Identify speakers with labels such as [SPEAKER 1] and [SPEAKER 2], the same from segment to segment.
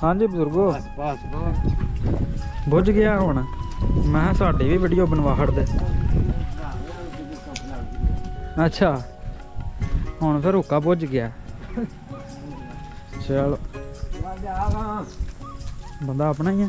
[SPEAKER 1] हाँ जी बजुर्गो बुझ गया हुण मैं साडी भी वीडियो बनवाहड़ दे। अच्छा हुण फिर हुक्का बुझ गया। चलो बंदा अपना ही है।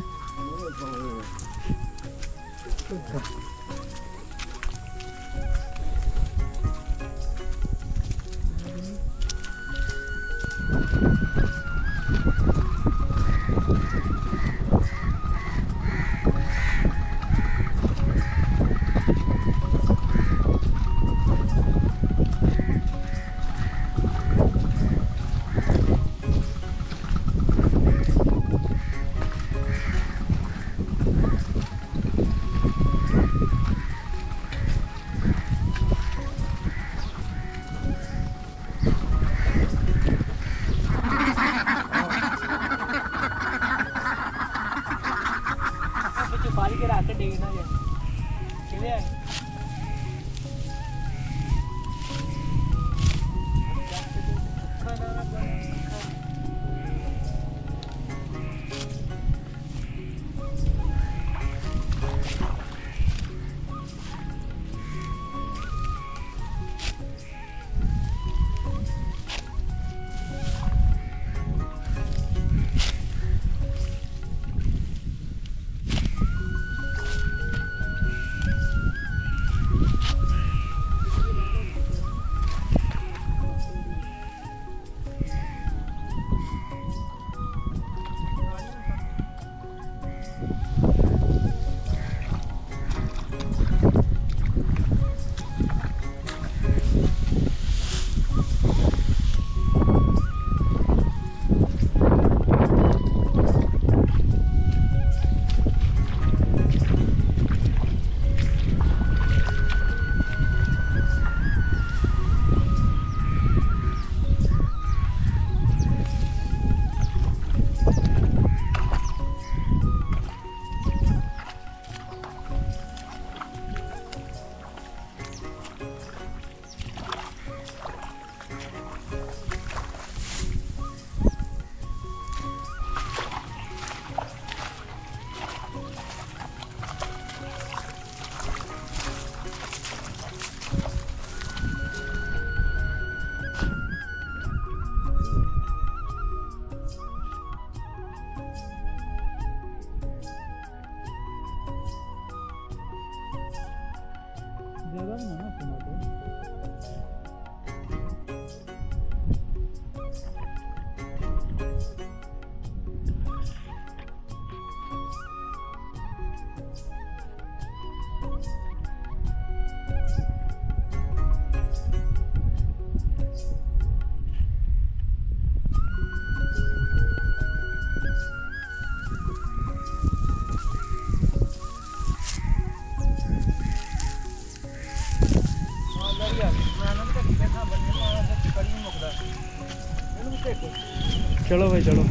[SPEAKER 1] चलो भाई चलो।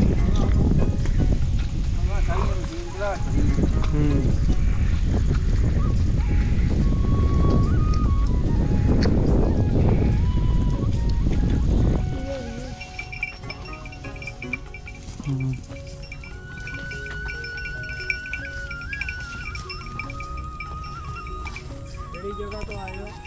[SPEAKER 1] जगह तो आए हो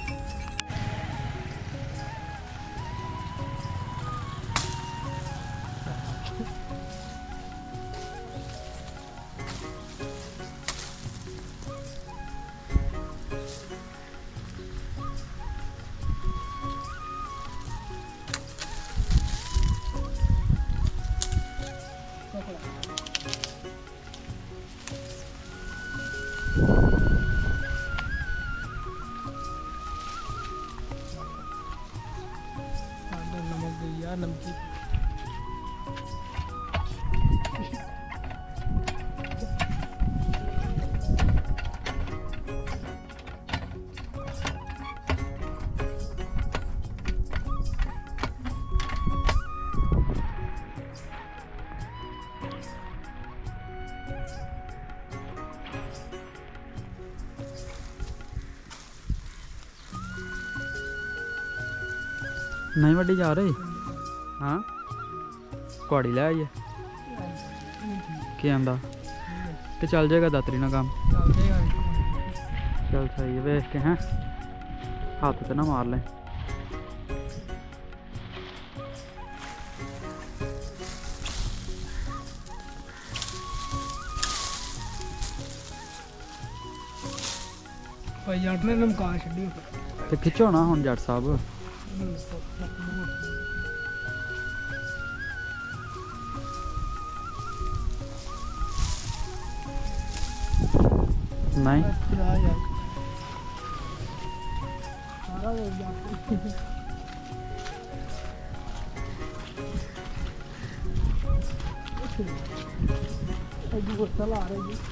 [SPEAKER 1] नमकीन नहीं वड्डी जा रही। हाँ कुआड़ी ले आइए। देखी आंदा कि चल जाएगा दातरी ना काम। चल सही है, वेख के हैं हाथ तो ना मार लें।
[SPEAKER 2] भाई जट ने लमका छड्डी
[SPEAKER 1] ते खिचो ना हुण जट साहब। नहीं
[SPEAKER 2] सारा हो गया अजी वो चला आ रही है।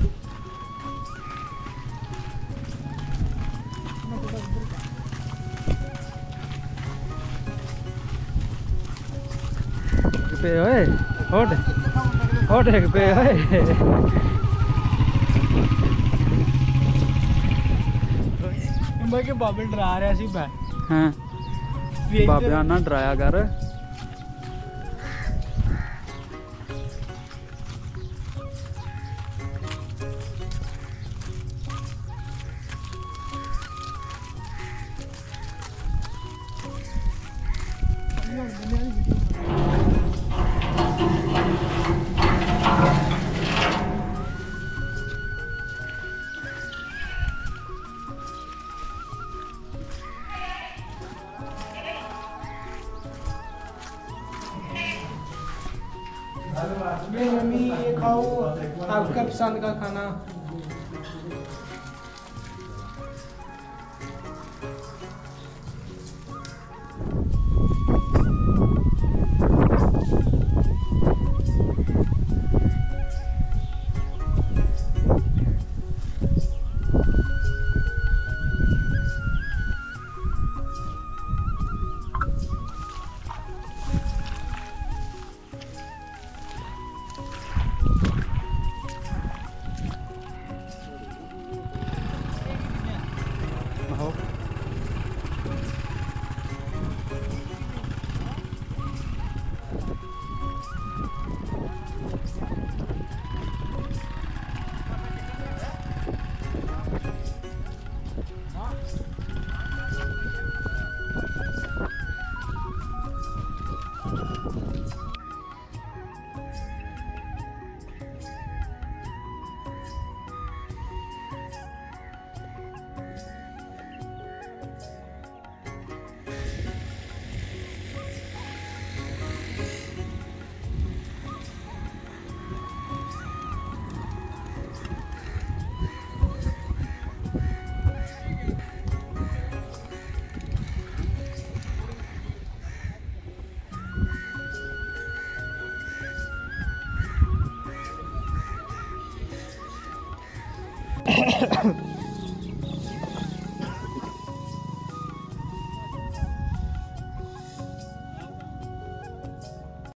[SPEAKER 1] पे ओए होट एक पे ओए
[SPEAKER 2] मैं के बाबे डरा रहा सी मैं।
[SPEAKER 1] हाँ बाबे ना डराया कर।
[SPEAKER 2] मम्मी ये खाओ आपका पसंद का खाना।